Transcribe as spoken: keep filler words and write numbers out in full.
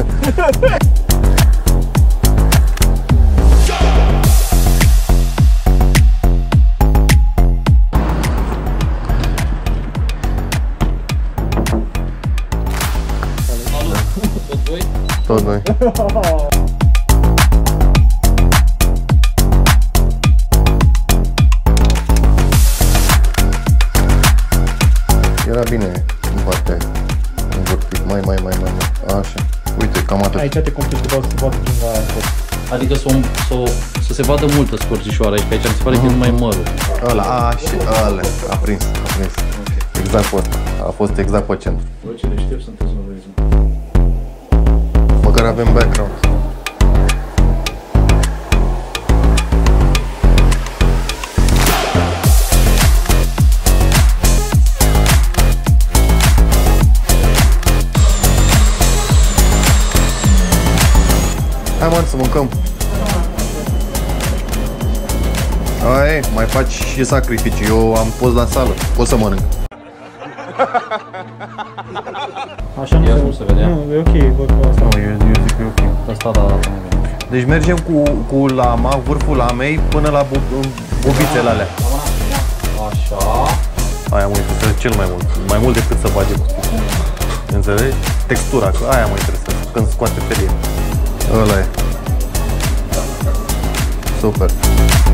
Tot noi. Era bine în partea aia. Învârtit, mai, mai, mai, mai, mai. Așa. Uite, cam atât. Aici te complici că să vadă ginga aia acolo. Adică să, să, să se vadă multă scorțișoară aici, că aici mi se pare că e numai mărul. Ăla, a, și ăla. A prins, a prins. Okay. Exact pe ăsta. A fost exact pe centru. Bă, ce deștept sunteți, mă, vezi. Măcar avem background. Hai, mă, să mâncăm. Ai, mai faci și sacrificii. Eu am fost la sală. Pot să mănânc. Așa nu, nu se vedea. Nu, e ok, văd că asta. Nu, eu, eu zic că e ok. Asta da, da, da. Deci mergem cu, cu lama, vârful lamei, până la bu bobițele alea. Așa. Aia mă interesează cel mai mult. Mai mult decât să bage cu spisul. Înțelegi? Textura, că aia mă interesează. Când scoate felie. Ăla e. Super.